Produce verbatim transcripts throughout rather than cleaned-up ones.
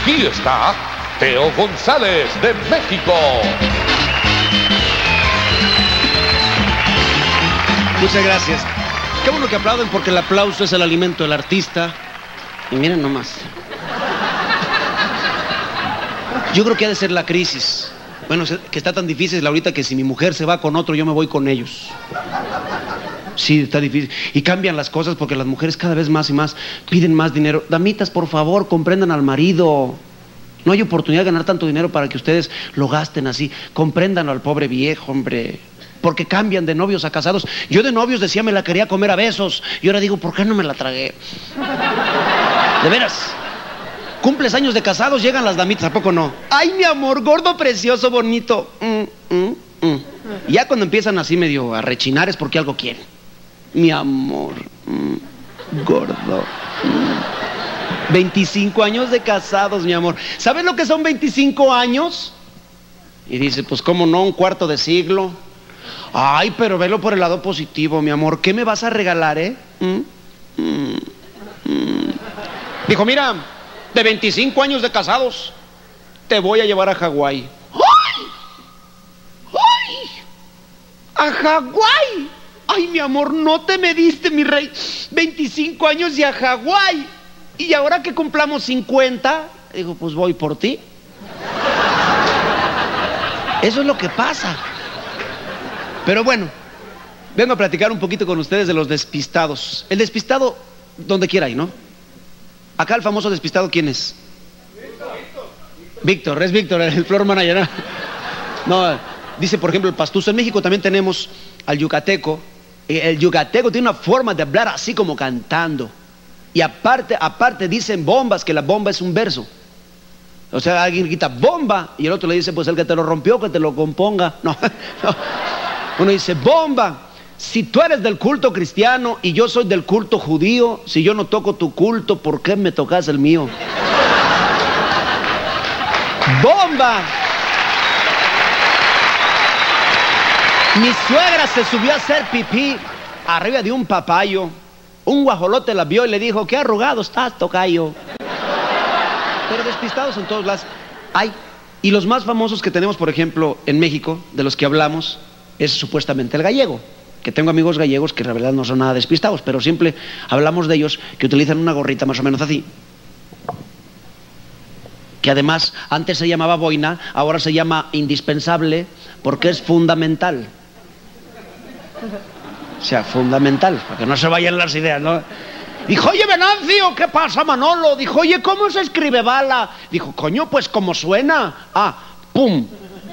Aquí está Teo González de México. Muchas gracias. Qué bueno que aplauden porque el aplauso es el alimento del artista. Y miren nomás. Yo creo que ha de ser la crisis. Bueno, que está tan difícil ahorita que si mi mujer se va con otro, yo me voy con ellos. Sí, está difícil. Y cambian las cosas porque las mujeres cada vez más y más piden más dinero. Damitas, por favor, comprendan al marido. No hay oportunidad de ganar tanto dinero para que ustedes lo gasten así. Compréndanlo al pobre viejo, hombre. Porque cambian de novios a casados. Yo de novios decía me la quería comer a besos. Y ahora digo, ¿por qué no me la tragué? De veras. Cumples años de casados, llegan las damitas, ¿a poco no? Ay, mi amor, gordo, precioso, bonito. Mm, mm, mm. Y ya cuando empiezan así medio a rechinar es porque algo quieren. Mi amor, mm, gordo. Mm. veinticinco años de casados, mi amor. ¿Sabes lo que son veinticinco años? Y dice, pues cómo no, un cuarto de siglo. Ay, pero velo por el lado positivo, mi amor. ¿Qué me vas a regalar, eh? ¿Mm? Mm, mm. Dijo, mira, de veinticinco años de casados, te voy a llevar a Hawái. ¡Ay! ¡Ay! ¡A Hawái! Ay, mi amor, no te mediste, mi rey. veinticinco años y a Hawái. Y ahora que cumplamos cincuenta, digo, pues voy por ti. Eso es lo que pasa. Pero bueno, vengo a platicar un poquito con ustedes de los despistados. El despistado, donde quiera hay, ¿no? Acá el famoso despistado, ¿quién es? Víctor. Víctor, es Víctor, el floor manager. No, no, dice por ejemplo el pastuso. En México también tenemos al yucateco. El yucateco tiene una forma de hablar así como cantando. Y aparte, aparte dicen bombas, que la bomba es un verso. O sea, alguien grita bomba y el otro le dice, pues el que te lo rompió, que te lo componga. No, no. Uno dice, bomba, si tú eres del culto cristiano y yo soy del culto judío, si yo no toco tu culto, ¿por qué me tocas el mío? ¡Bomba! Mi suegra se subió a hacer pipí arriba de un papayo. Un guajolote la vio y le dijo, qué arrugado estás, tocayo. Pero despistados en todos lados hay. Y los más famosos que tenemos, por ejemplo, en México, de los que hablamos, es supuestamente el gallego. Que tengo amigos gallegos que en realidad no son nada despistados, pero siempre hablamos de ellos, que utilizan una gorrita más o menos así. Que además antes se llamaba boina, ahora se llama indispensable, porque es fundamental. O sea, fundamental, para que no se vayan las ideas, ¿no? Dijo, oye, Venancio, ¿qué pasa, Manolo? Dijo, oye, ¿cómo se escribe bala? Dijo, coño, pues como suena. Ah, pum.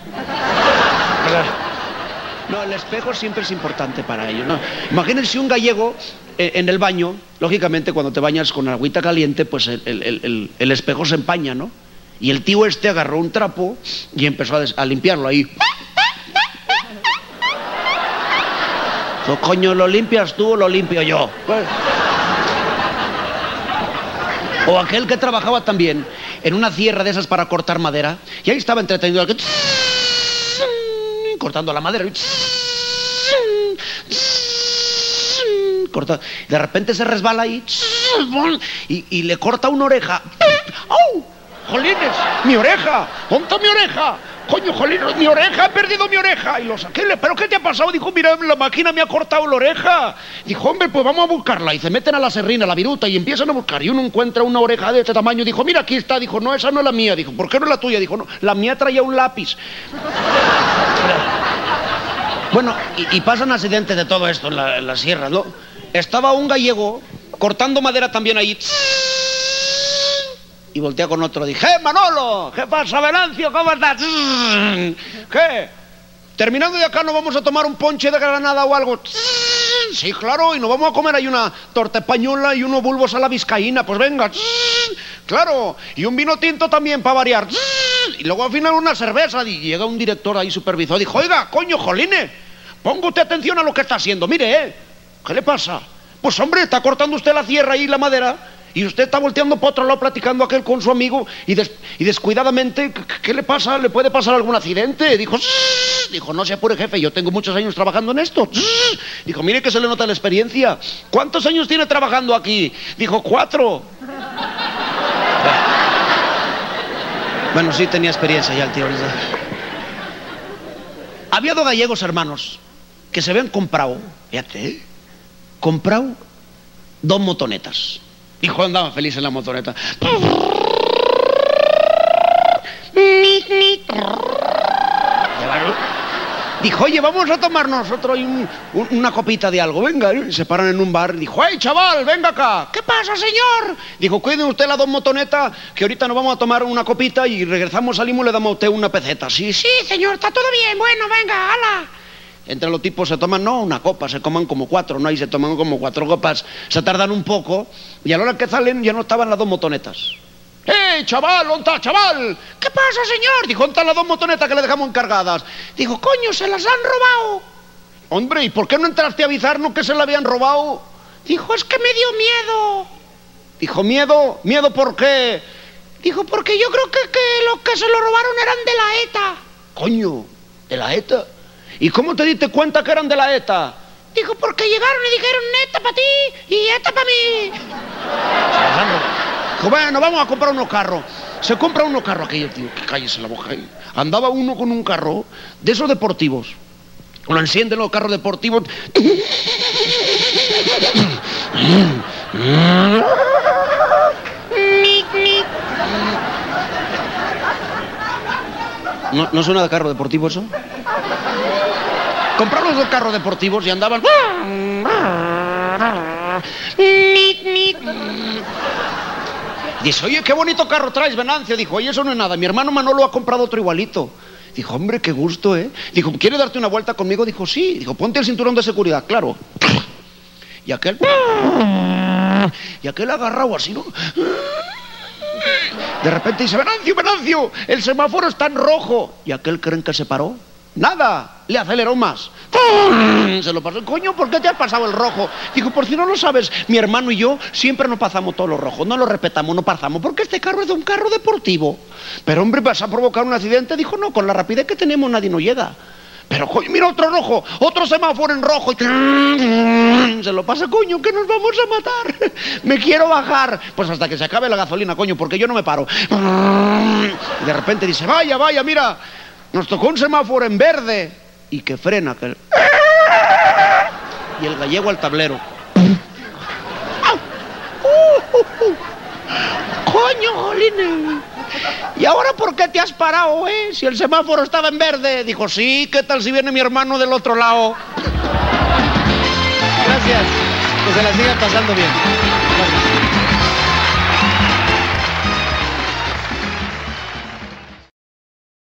No, el espejo siempre es importante para ellos, ¿no? Imagínense un gallego eh, en el baño, lógicamente cuando te bañas con agüita caliente, pues el, el, el, el espejo se empaña, ¿no? Y el tío este agarró un trapo y empezó a, des a limpiarlo ahí. So, coño, ¿lo limpias tú o lo limpio yo? Pues... O aquel que trabajaba también en una sierra de esas para cortar madera, y ahí estaba entretenido cortando la madera. Corta. De repente se resbala ahí y, y le corta una oreja. ¡Oh! ¡Jolines! ¡Mi oreja! ¡Ponta mi oreja! Coño, jolines, mi oreja, he perdido mi oreja. Y lo saqué, ¿pero qué te ha pasado? Dijo, mira, la máquina me ha cortado la oreja. Dijo, hombre, pues vamos a buscarla. Y se meten a la serrina, a la viruta, y empiezan a buscar. Y uno encuentra una oreja de este tamaño. Dijo, mira, aquí está. Dijo, no, esa no es la mía. Dijo, ¿por qué no es la tuya? Dijo, no, la mía traía un lápiz. Bueno, y, y pasan accidentes de todo esto en la, en la sierra, ¿no? Estaba un gallego cortando madera también ahí. Y voltea con otro, dije, ¡eh, Manolo! ¿Qué pasa, Venancio? ¿Cómo estás? ¿Qué? Terminando de acá, ¿nos vamos a tomar un ponche de granada o algo? Sí, claro, y nos vamos a comer ahí una torta española y unos bulbos a la vizcaína, pues venga. Claro, y un vino tinto también, para variar. Y luego al final una cerveza, y llega un director ahí supervisor, dijo, oiga, coño, jolines, ponga usted atención a lo que está haciendo, mire, ¿eh? ¿Qué le pasa? Pues hombre, está cortando usted la sierra y la madera, y usted está volteando por otro lado platicando aquel con su amigo y, des y descuidadamente, ¿qué le pasa? ¿Le puede pasar algún accidente? Dijo, Shh". Dijo, no se apure, jefe, yo tengo muchos años trabajando en esto. Shh". Dijo, mire que se le nota la experiencia. ¿Cuántos años tiene trabajando aquí? Dijo, cuatro. Bueno, sí tenía experiencia ya el tío. Había dos gallegos hermanos que se habían comprado, fíjate, ¿eh? comprado dos motonetas. Hijo, andaban felices en la motoneta. Dijo, oye, vamos a tomar nosotros un, un, una copita de algo, venga. Y se paran en un bar. Dijo, ¡hey, chaval, venga acá! ¿Qué pasa, señor? Dijo, cuide usted las dos motonetas, que ahorita nos vamos a tomar una copita y regresamos, salimos, le damos a usted una peseta. Sí, sí, señor, está todo bien. Bueno, venga, hala. Entre los tipos se toman, no una copa, se coman como cuatro, ¿no? Y se toman como cuatro copas, se tardan un poco, y a la hora que salen ya no estaban las dos motonetas. ¡Eh, chaval! ¿Dónde está, chaval? ¿Qué pasa, señor? Dijo, ¿dónde están las dos motonetas que le dejamos encargadas? Dijo, coño, se las han robado. Hombre, ¿y por qué no entraste a avisarnos que se la habían robado? Dijo, es que me dio miedo. Dijo, ¿miedo? ¿Miedo por qué? Dijo, porque yo creo que, que los que se lo robaron eran de la ETA. Coño, ¿de la ETA? ¿Y cómo te diste cuenta que eran de la ETA? Dijo, porque llegaron y dijeron, ETA para ti y ETA para mí. Dijo, bueno, vamos a comprar unos carros. Se compra unos carros aquello, tío, que cállese la boca. Andaba uno con un carro de esos deportivos. Lo encienden los carros deportivos. ¿No, ¿No suena de carro deportivo eso? Compraron los dos carros deportivos y andaban... Dice, oye, qué bonito carro traes, Venancio. Dijo, oye, eso no es nada. Mi hermano Manolo ha comprado otro igualito. Dijo, hombre, qué gusto, ¿eh? Dijo, ¿quieres darte una vuelta conmigo? Dijo, sí. Dijo, ponte el cinturón de seguridad, claro. Y aquel... Y aquel agarrado así, ¿no? De repente dice, Venancio, Venancio, el semáforo está en rojo. ¿Y aquel creen que se paró? Nada, le aceleró más. Se lo pasó. Coño, ¿por qué te has pasado el rojo? Dijo, por si no lo sabes, mi hermano y yo siempre nos pasamos todos los rojos, no lo respetamos, no pasamos, porque este carro es de un carro deportivo. Pero hombre, ¿vas a provocar un accidente? Dijo, no, con la rapidez que tenemos nadie nos llega. Pero, coño, mira otro rojo, otro semáforo en rojo. Se lo pasa, coño, que nos vamos a matar. Me quiero bajar. Pues hasta que se acabe la gasolina, coño, porque yo no me paro. Y de repente dice, vaya, vaya, mira, nos tocó un semáforo en verde. Y que frena. Que... Y el gallego al tablero. ¡Coño, jolines! ¿Y ahora por qué te has parado, eh? Si el semáforo estaba en verde. Dijo, sí, ¿qué tal si viene mi hermano del otro lado? Gracias. Que se la sigan pasando bien. Gracias.